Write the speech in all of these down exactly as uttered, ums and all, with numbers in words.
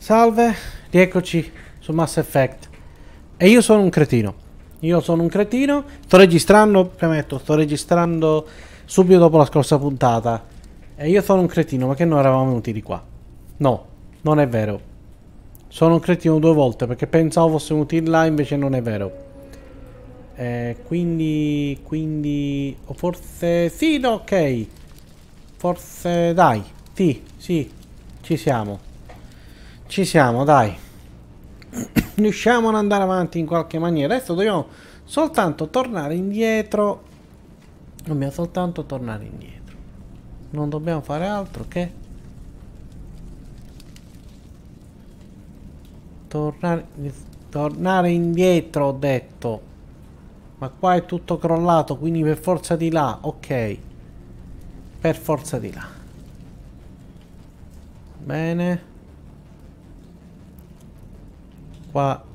Salve, rieccoci su Mass Effect. E io sono un cretino. Io sono un cretino. Sto registrando, premetto, sto registrando subito dopo la scorsa puntata. E io sono un cretino, ma che noi eravamo venuti di qua? No, non è vero. Sono un cretino due volte perché pensavo fosse venuti di là, invece non è vero. Eh, quindi, quindi, o forse, sì, no, ok. Forse, dai, sì, sì, ci siamo. Ci siamo, dai. Riusciamo ad andare avanti in qualche maniera. Adesso dobbiamo soltanto tornare indietro. Dobbiamo soltanto tornare indietro. Non dobbiamo fare altro che tornare, tornare indietro, ho detto. Ma qua è tutto crollato, quindi per forza di là. Ok. Per forza di là. Bene. Qua.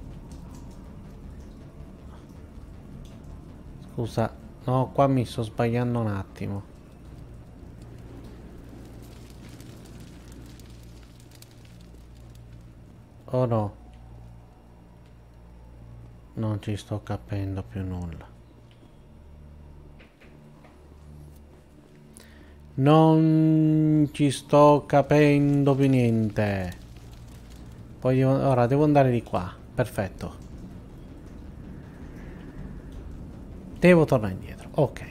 Scusa. No, qua mi sto sbagliando un attimo. Oh no. Non ci sto capendo più nulla. Non ci sto capendo più niente. Poi devo, ora devo andare di qua. Perfetto. Devo tornare indietro. Ok.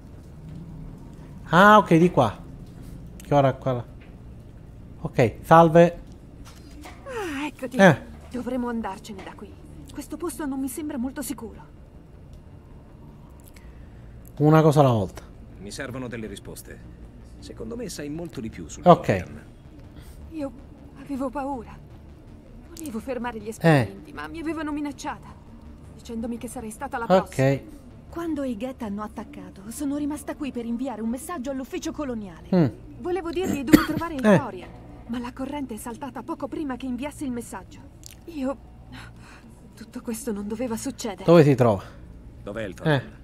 Ah, ok, di qua. Che ora qua. Ok, salve. Ah, eccoti. Eh. Dovremmo andarcene da qui. Questo posto non mi sembra molto sicuro. Una cosa alla volta. Mi servono delle risposte. Secondo me sai molto di più sul Ok. Dorian. Io avevo paura. Volevo fermare gli esperimenti, Eh. ma mi avevano minacciata, dicendomi che sarei stata la prossima. Ok. Quando i Geth hanno attaccato, sono rimasta qui per inviare un messaggio all'ufficio coloniale. Mm. Volevo dirgli dove trovare il Eh. Dorian, ma la corrente è saltata poco prima che inviassi il messaggio. Io... Tutto questo non doveva succedere. Dove si trova? Dov'è il Dorian? Eh.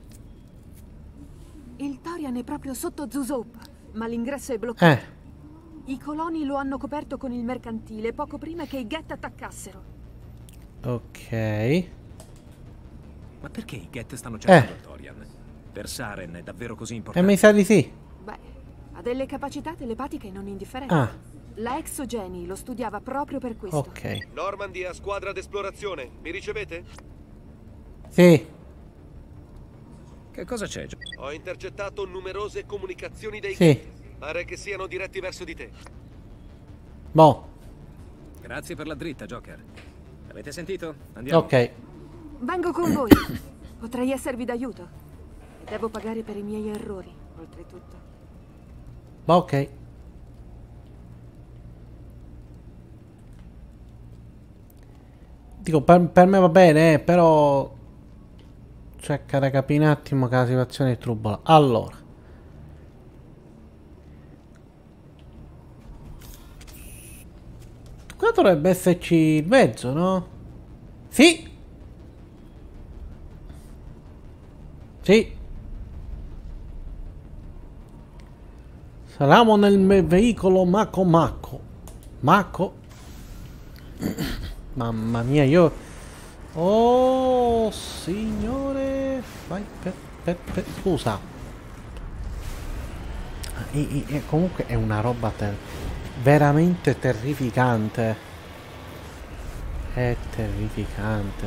Il Dorian è proprio sotto Zusoup, ma l'ingresso è bloccato. Eh. I coloni lo hanno coperto con il mercantile poco prima che i Geth attaccassero. Ok. Ma perché i Geth stanno cercando Eh. il Dorian? Per Saren è davvero così E importante? mi sa di sì. Beh, ha delle capacità telepatiche non indifferenti. Ah. La Exogeni lo studiava proprio per questo. Ok. Normandy a squadra d'esplorazione, mi ricevete? Sì. Che cosa c'è, Gio? Ho intercettato numerose comunicazioni dei Sì. Geth. Pare che siano diretti verso di te. Boh. Grazie per la dritta, Joker. Avete sentito? Andiamo. Ok. Vengo con voi. Potrei esservi d'aiuto. E devo pagare per i miei errori, oltretutto. Ma ok. Dico, per, per me va bene, eh, però cerca di capire un attimo che la situazione è trubola. Allora. Qua dovrebbe esserci il mezzo, no? Sì. Sì. Saremo nel me- veicolo Mako Mako. Mako. Mamma mia, io... Oh, signore... Vai, per, per, per... Scusa. E, e, e comunque è una roba ter veramente terrificante. È terrificante.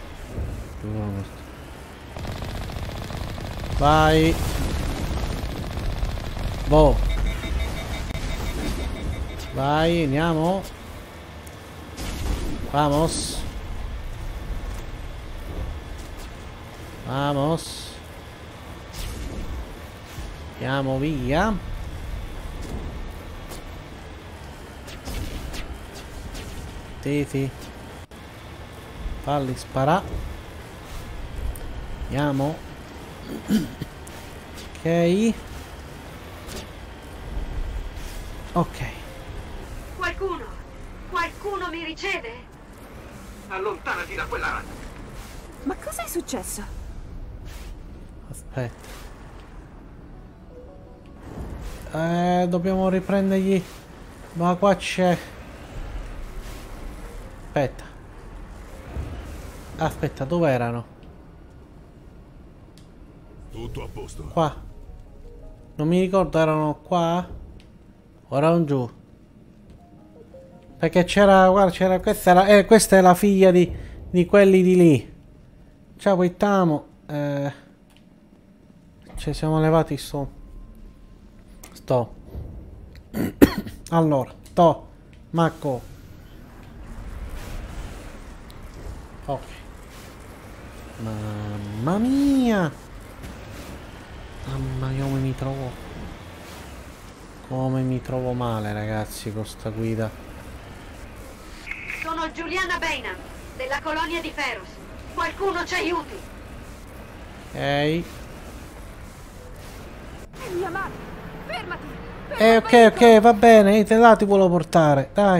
Vai. Boh. Vai, andiamo. Vamos. Vamos. Andiamo via. Sì, sì. Falli sparà. Andiamo. Ok. Ok. Qualcuno? Qualcuno mi riceve? Allontanati da quella rana. Ma cosa è successo? Aspetta. Eh, dobbiamo riprendergli. Ma qua c'è. Aspetta. Aspetta, dove erano? Tutto a posto. Qua. Non mi ricordo, erano qua? O erano giù? Perché c'era, guarda, c'era, questa, era, eh, questa è la figlia di, di quelli di lì. Ciao, Guitamo. Eh, ci siamo levati sto. Sto. Allora, to. Marco. Ok. Mamma mia. Mamma mia, come mi trovo. Come mi trovo male, ragazzi, con sta guida. Sono Juliana Bainham, della colonia di Feros. Qualcuno ci aiuti. Ok. È mia madre. Fermati. Eh, ok, ok, va bene. Te là ti volevo portare. Dai.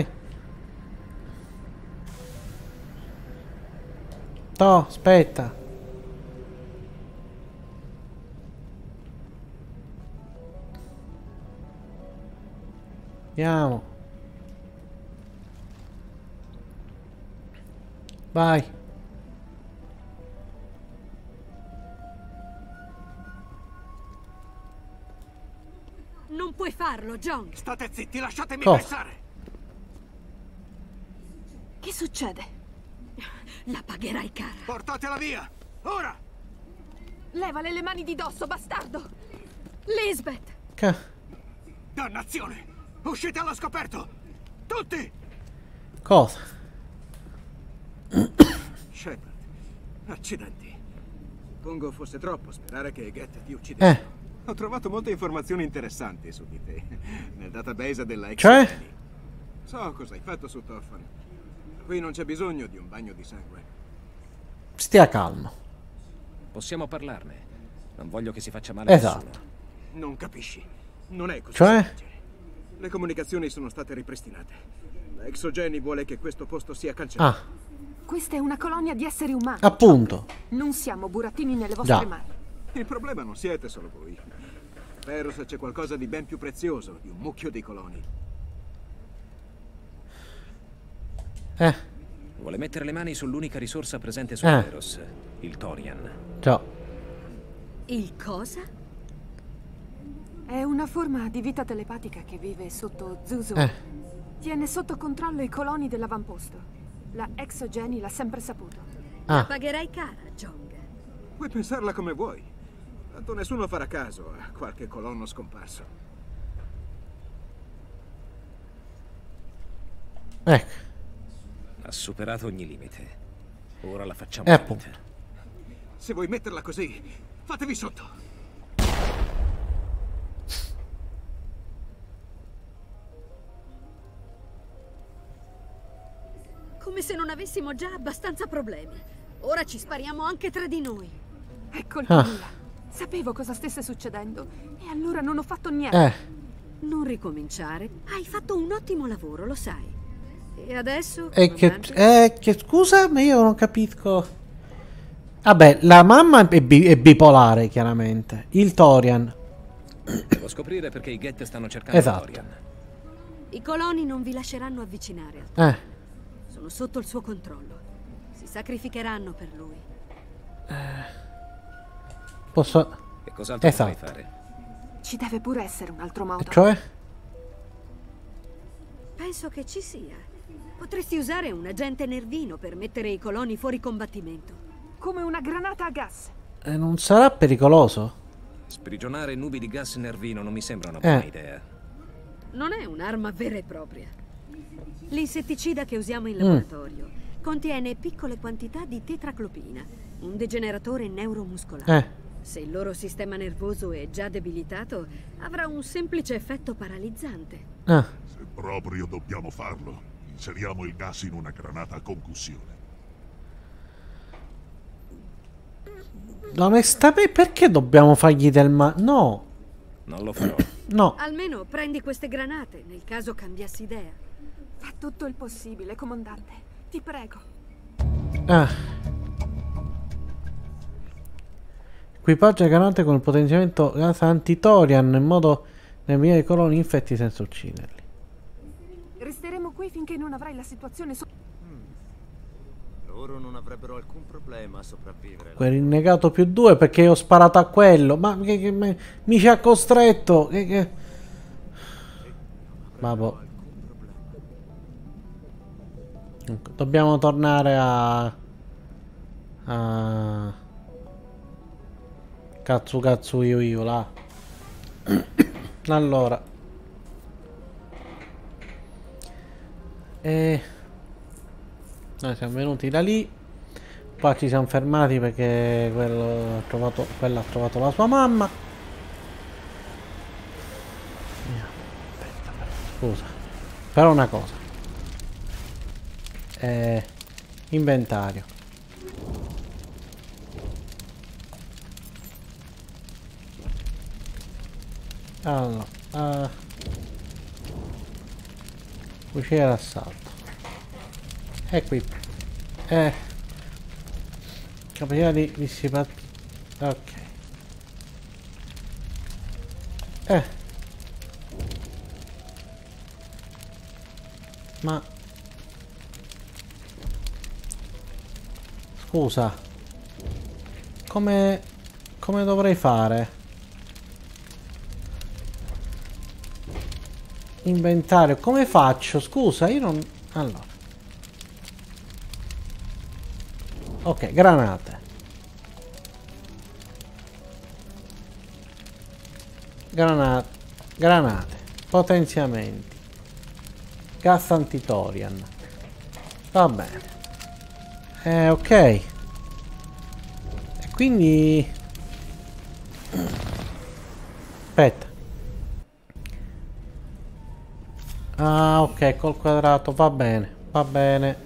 No, aspetta. Andiamo. Vai. Non puoi farlo, John. State zitti, lasciatemi Cosa? pensare. Che succede? La pagherai cara. Portatela via, ora. Levale le mani di dosso, bastardo! Lisbeth! Ca- Dannazione! Uscite allo scoperto! Tutti! Cosa? Shepard, accidenti. Suppongo fosse troppo sperare che Geth ti uccidesse. Eh. Ho trovato molte informazioni interessanti su di te nel database della ex Cioè? Jenny. So cosa hai fatto su Toffan. Qui non c'è bisogno di un bagno di sangue. Stia calmo. Possiamo parlarne. Non voglio che si faccia male a Esatto. nessuno. Non capisci. Non è così Cioè? semplice. Le comunicazioni sono state ripristinate. La Exogeni vuole che questo posto sia cancellato. Ah, Questa è una colonia di esseri umani. appunto. Non siamo burattini nelle vostre Già. mani. Il problema non siete solo voi. Feros c'è qualcosa di ben più prezioso di un mucchio di coloni. Eh, Vuole mettere le mani sull'unica risorsa presente su Eh. Feros, il Torian. già. Il cosa? È una forma di vita telepatica che vive sotto Zuzu. Eh. Tiene sotto controllo i coloni dell'avamposto. La Exogeni l'ha sempre saputo. La Ah, pagherai cara, Jong. Puoi pensarla come vuoi. Tanto nessuno farà caso a qualche colonno scomparso. ecco. Ha superato ogni limite. Ora la facciamo Eh, finita. appunto. Se vuoi metterla così, fatevi sotto. Come se non avessimo già abbastanza problemi. Ora ci spariamo anche tra di noi. È colpa Ah. mia. Sapevo cosa stesse succedendo e allora non ho fatto niente. Eh, Non ricominciare. Hai fatto un ottimo lavoro, lo sai. E adesso? e che, comandante? eh, che scusa, ma io non capisco. Vabbè, la mamma è, bi- è bipolare, chiaramente. Il Torian. Devo scoprire perché i Geth stanno cercando Esatto. il Torian. I coloni non vi lasceranno avvicinare. Eh, Sono sotto il suo controllo. Si sacrificheranno per lui. posso... E cos'altro Esatto. potrei fare? Ci deve pure essere un altro modo. Cioè? Penso che ci sia. Potresti usare un agente nervino per mettere i coloni fuori combattimento. Come una granata a gas. Eh, non sarà pericoloso? Sprigionare nubi di gas nervino non mi sembra una Eh. buona idea. Non è un'arma vera e propria. L'insetticida che usiamo in Mm. laboratorio contiene piccole quantità di tetraclopina, un degeneratore neuromuscolare. Eh, Se il loro sistema nervoso è già debilitato, avrà un semplice effetto paralizzante. ah. Se proprio dobbiamo farlo, inseriamo il gas in una granata a concussione. Onestamente, perché dobbiamo fargli del ma... No, Non lo farò. no. Almeno prendi queste granate, nel caso cambiassi idea. Fa tutto il possibile, comandante. Ti prego. Ah. Equipaggio e granate con il potenziamento gas anti-Torian in modo da inviare i coloni infetti senza ucciderli. Resteremo qui finché non avrai la situazione so- loro non avrebbero alcun problema a sopravvivere. Quel rinnegato più due perché io ho sparato a quello. Ma che, che me- mi ci ha costretto. Che, che... Vabbè. Dobbiamo tornare a... a... Cazzo cazzo io io là. Allora. E... Noi siamo venuti da lì. Poi ci siamo fermati perché quello ha trovato, quello ha trovato la sua mamma. Aspetta, scusa. Però una cosa. Eh, inventario. Allora. Uh, fucile d'assalto. E qui. Eh. Capacità di dissipazione. Ok. Eh. Ma... Scusa. Come... Come dovrei fare? Inventario. Come faccio? Scusa, io non... Allora. Ok, granate. Granate. Granate. Potenziamenti. Gas antitorian. Va bene. Eh, ok. E quindi... Aspetta. Ah, ok, col quadrato. Va bene. Va bene.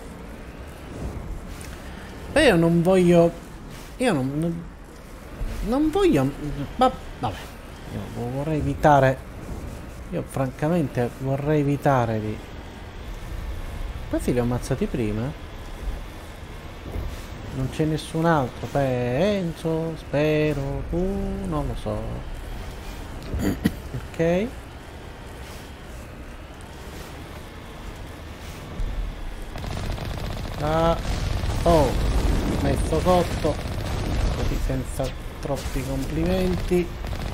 Beh, io non voglio... Io non... Non voglio... Ma, vabbè. Io vorrei evitare... Io francamente vorrei evitare di... Questi li ho ammazzati prima? Non c'è nessun altro. Penso, spero, tu, non lo so. Ok. Ah. Oh. Messo sotto. Così senza troppi complimenti.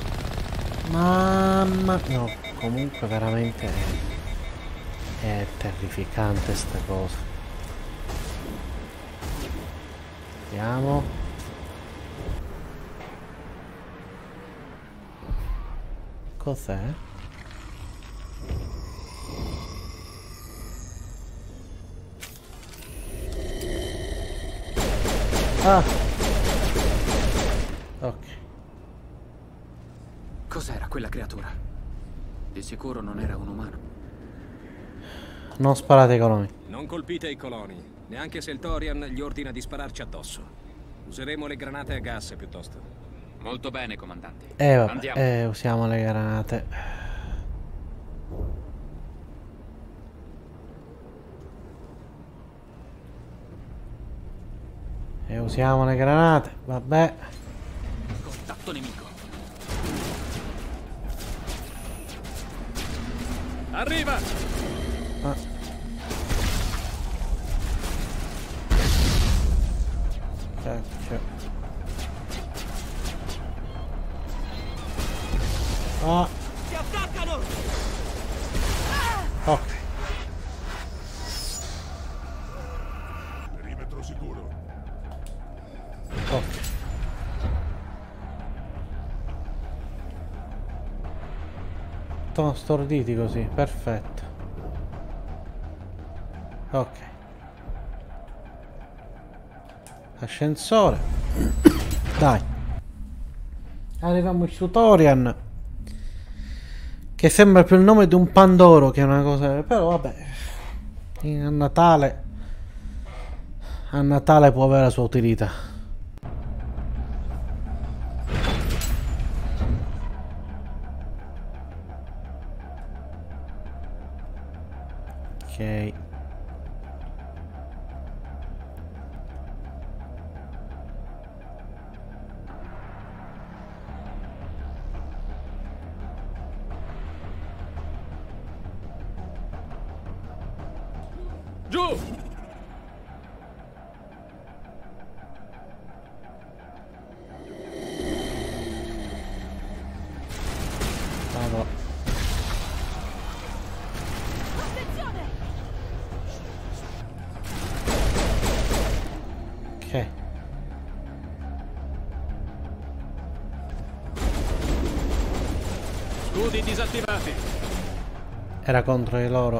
Mamma. No, comunque veramente è, è terrificante sta cosa. Vediamo. Cos'è? Ah. Ok. Cos'era quella creatura? Di sicuro non era un umano. Non sparate ai coloni. Non colpite i coloni, neanche se il Torian gli ordina di spararci addosso. Useremo le granate a gas piuttosto. Molto bene, comandante. Eh vabbè, Andiamo. eh, usiamo le granate. E usiamo le granate, vabbè. Contatto nemico. Arriva! Ah. Cacchio. Ah. Si attaccano! Ok. Perimetro sicuro. Ok. Sono storditi così, perfetto. Ok. Ascensore. Dai. Arriviamo su Torian. Che sembra più il nome di un Pandoro che una cosa. Però vabbè. A Natale. A Natale può avere la sua utilità. Ok. Giù! Scudi disattivati. Era contro di loro.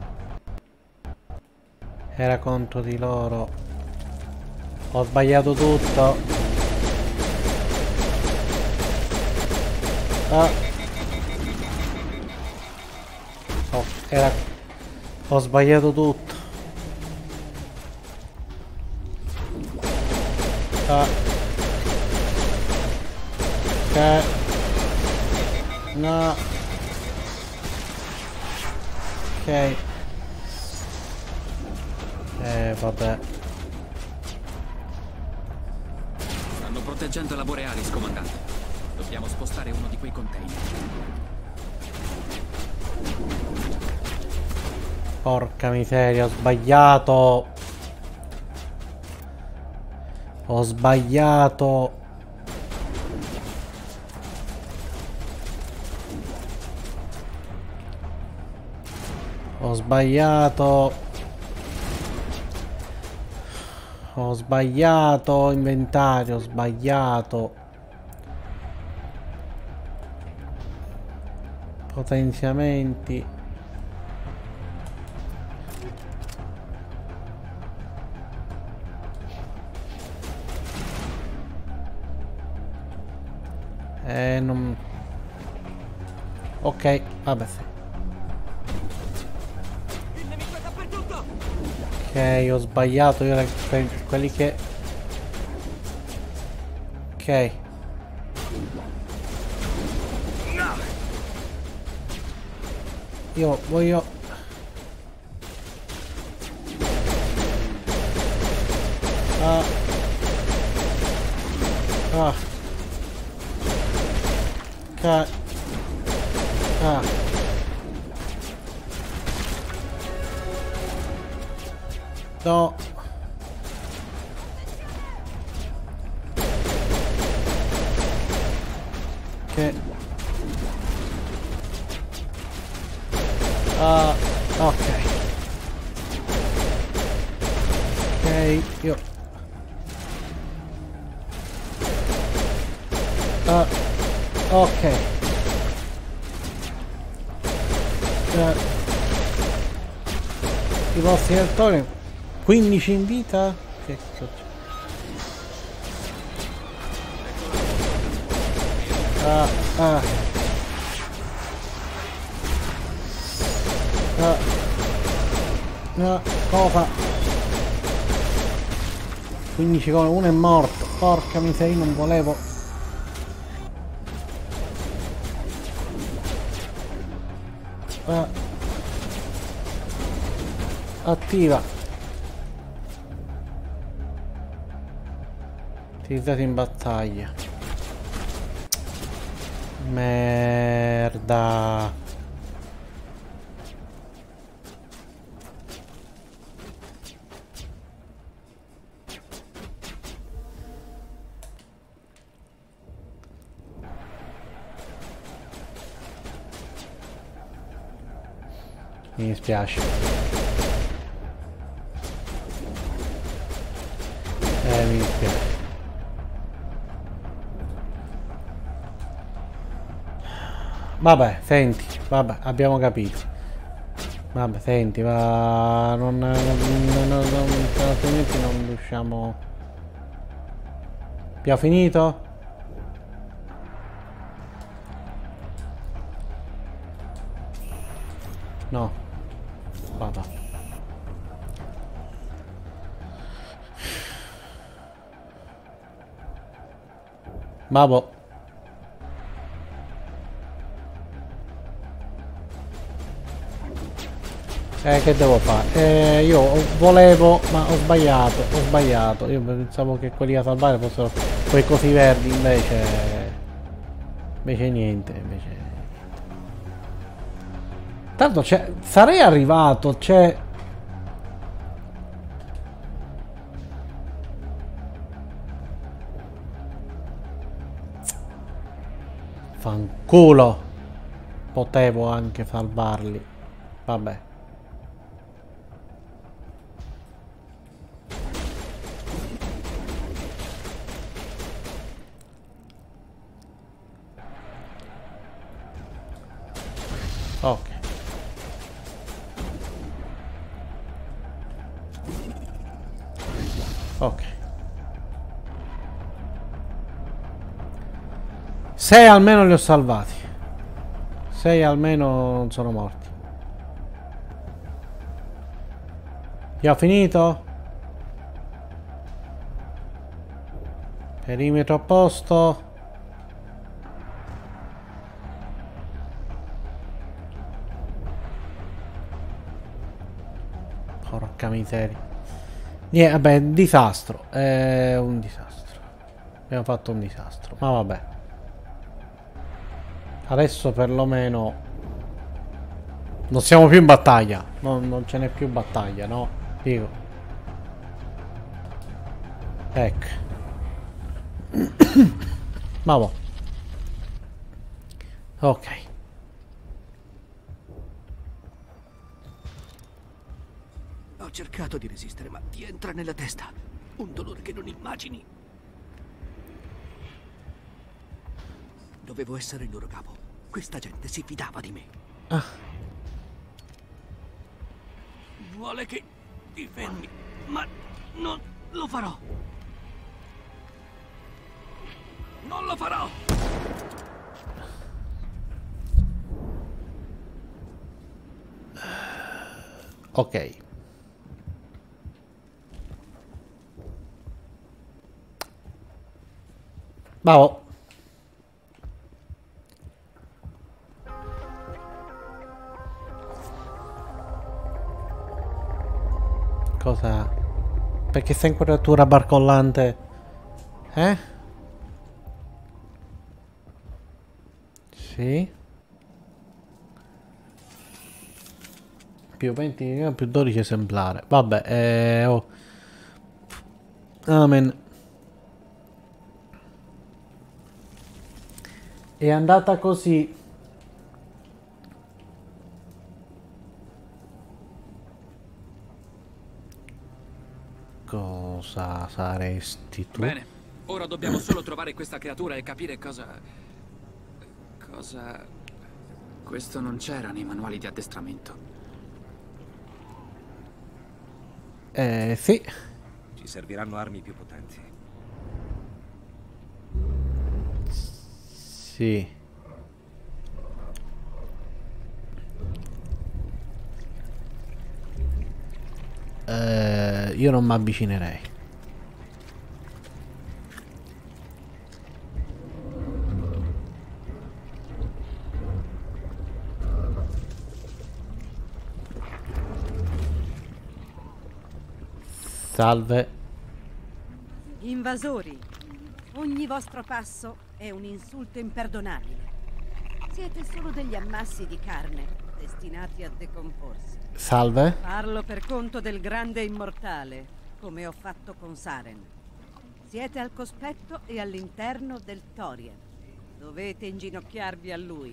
Era contro di loro. Ho sbagliato tutto. Ah. Oh, era... Ho sbagliato tutto. Ah. Ok. No. Ok. Eh, vabbè. Stanno proteggendo la Borealis, comandante. Dobbiamo spostare uno di quei container. Porca miseria, ho sbagliato. Ho sbagliato. Ho sbagliato. Ho sbagliato inventario, ho sbagliato. Potenziamenti. Eh, non... Ok, vabbè sì. Ok, ho sbagliato io que quelli che... Ok. Io voglio... Ah. Ah. Ok. Ah. No. Che... Ah, ok. Ok, io... Ah, ok. Uh, I vostri attori... quindici in vita? Che cazzo? Ah, ah. Ah. No, cosa? quindici come uno è morto. Porca miseria, non volevo. Ah. Attiva. Utilizzati in battaglia. Merda. Mi dispiace. Eh, mi dispiace. Vabbè, senti, vabbè, abbiamo capito. Vabbè, senti, va... Non... non, non, non, non altrimenti non riusciamo... Abbiamo finito? No. Vabbè. Vabbè. Eh, che devo fare? Eh, io volevo, ma ho sbagliato, ho sbagliato. Io pensavo che quelli da salvare fossero quei cosi verdi, invece... Invece niente, invece... niente. Tanto c'è... Sarei arrivato, c'è... Fanculo! Potevo anche salvarli. Vabbè. Ok. Ok. Sei almeno li ho salvati. Sei almeno non sono morti. Io ho finito? Perimetro a posto. Porca miseria. Niente, vabbè, un disastro. È un disastro. Abbiamo fatto un disastro. Ma vabbè. Adesso perlomeno non siamo più in battaglia. Non, non ce n'è più battaglia, no? Dico. Ecco. Ma boh. Ok. Ho cercato di resistere, ma ti entra nella testa. Un dolore che non immagini. Dovevo essere il loro capo. Questa gente si fidava di me. Ah. Vuole che ti fermi, ma non lo farò. Non lo farò. Ok. Bravo. Cosa? Perché sei in quadratura barcollante? Eh? Sì. Più venti, più dodici esemplare. Vabbè, eh, oh. Amen. È andata così. Cosa saresti tu? Bene, ora dobbiamo solo trovare questa creatura e capire cosa... Cosa... Questo non c'era nei manuali di addestramento. Eh, sì. Ci serviranno armi più potenti. Sì. Eh, io non mi avvicinerei. Salve. Invasori, ogni vostro passo è un insulto imperdonabile. Siete solo degli ammassi di carne, destinati a decomporsi. Salve. Parlo per conto del grande immortale, come ho fatto con Saren. Siete al cospetto e all'interno del Thorian. Dovete inginocchiarvi a lui.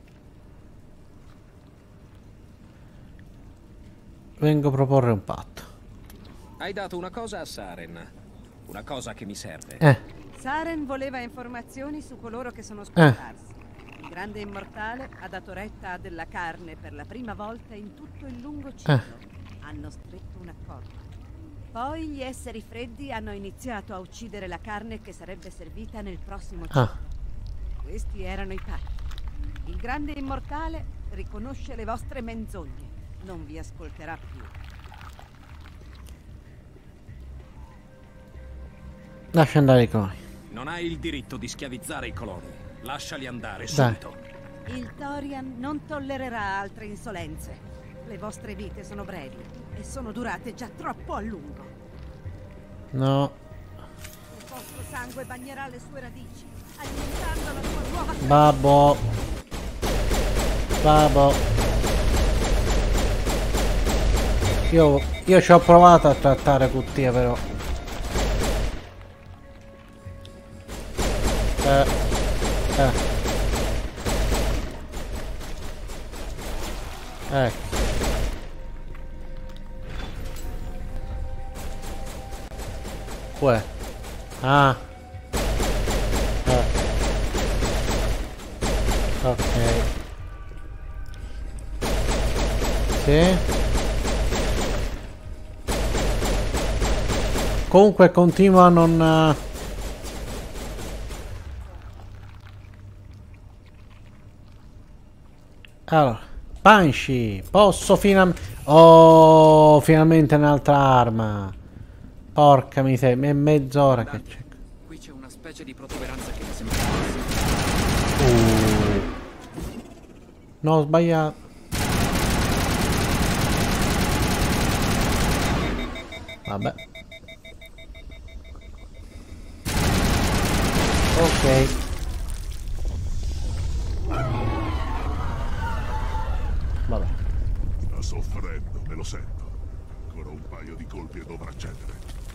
Vengo a proporre un patto. Hai dato una cosa a Saren. Una cosa che mi serve. Eh. Saren voleva informazioni su coloro che sono scomparsi. Il grande immortale ha dato retta a della carne per la prima volta in tutto il lungo ciclo. Eh. Hanno stretto un accordo. Poi gli esseri freddi hanno iniziato a uccidere la carne che sarebbe servita nel prossimo ciclo. Ah. Questi erano i patti. Il grande immortale riconosce le vostre menzogne. Non vi ascolterà più. Lascia andare i coloni. Non hai il diritto di schiavizzare i coloni. Lasciali andare Dai. subito. Il Thorian non tollererà altre insolenze. Le vostre vite sono brevi e sono durate già troppo a lungo. No. Il vostro sangue bagnerà le sue radici, alimentando la sua nuova... Babbo. Babbo. Io, io ci ho provato a trattare Cuttia però. Eh. Eh. Ecco. Uè. Ah. Eh. Ok. Sì. Comunque continua a non... Allora, Banshee, posso finalmente... Oh, finalmente un'altra arma. Porca miseria, è mezz'ora che c'è. Qui c'è una specie di protuberanza che mi sembra... Uh. No, ho sbagliato. Vabbè. Ok. Vabbè. Sta soffrendo, me lo sento. Ancora un paio di colpi e dovrà cedere.